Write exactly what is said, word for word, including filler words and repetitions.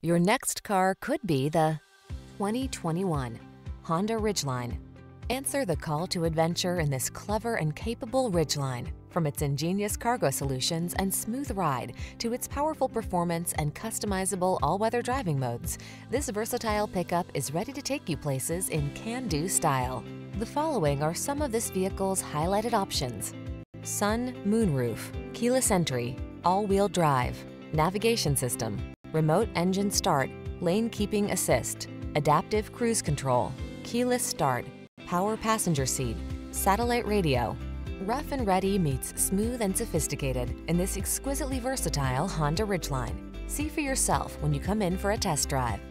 Your next car could be the twenty twenty-one Honda Ridgeline. Answer the call to adventure in this clever and capable Ridgeline. From its ingenious cargo solutions and smooth ride to its powerful performance and customizable all-weather driving modes, this versatile pickup is ready to take you places in can-do style. The following are some of this vehicle's highlighted options: sun, moonroof, keyless entry, all-wheel drive, navigation system, remote engine start, lane keeping assist, adaptive cruise control, keyless start, power passenger seat, satellite radio. Rough and ready meets smooth and sophisticated in this exquisitely versatile Honda Ridgeline. See for yourself when you come in for a test drive.